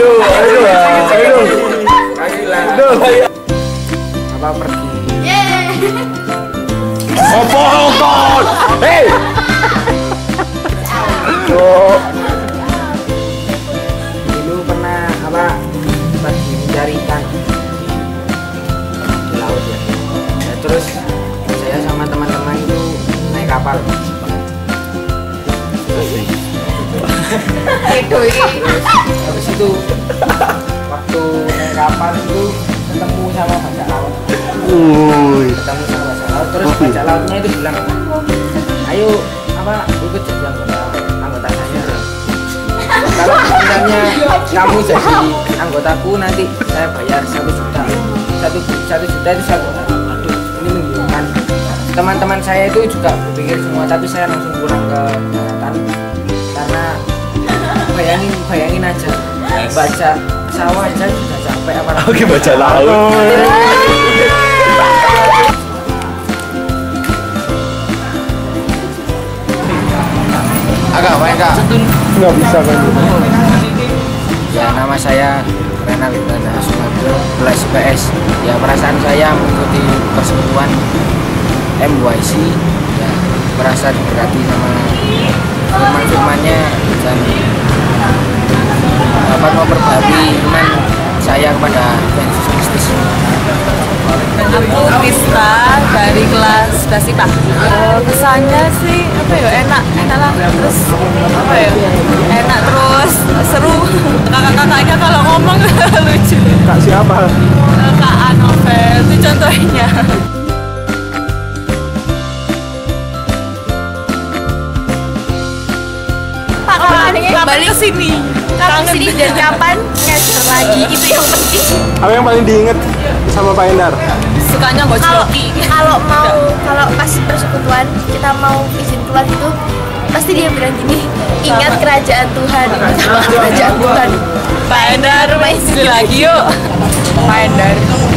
Apa pergi? Apa kok? Hei. Dulu pernah apa pergi mencari ikan di laut ya. Ya, terus saya sama teman-teman itu naik kapal. Habis itu waktu naik kapal itu ketemu sama bajak laut. Ketemu sama bajak laut, terus bajak lautnya itu bilang, ayo apa ikut jadi anggota saya. Kalau misalnya kamu jadi anggotaku nanti saya bayar 1 juta. 1 juta itu satu. Aduh, ini membingungkan. Teman-teman saya itu juga berpikir semua, tapi saya langsung pulang ke daratan karena bayangin aja baca sawah aja sudah capek apalagi. Oke, baca laut. Agak main kak? Nggak bisa kan? Ya nama saya Renal Indana Sumarjo, kelas PS. Ya perasaan saya mengikuti persekutuan MYC. Ya merasa diberkati sama firman-firmannya dan dapat memperbaharui iman saya kepada Yesus Kristus. Aku Tista dari kelas 11 IPA. Kesannya sih apa ya, enak lah, terus apa ya, enak terus seru. Kakak-kakaknya kalau ngomong lucu. Kak siapa? Kak Anovel itu contohnya. Kapan ke sini? Kapan kesini dan kapan ngeser lagi, itu yang penting. Apa yang paling diinget sama Pak Endar? Sukanya gojloki. Kalau pas persekutuan kita mau izin keluar itu pasti dia bilang gini, ingat kerajaan Tuhan, kerajaan Tuhan. Pak Endar main lagi yuk. Pak Endar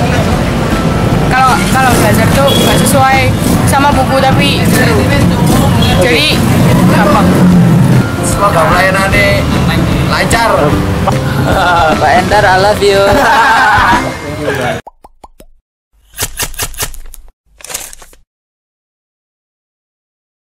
kalau belajar tuh nggak sesuai sama buku tapi seru, jadi gampang. Semoga pelayanannya lancar. Pak Endar, I love you.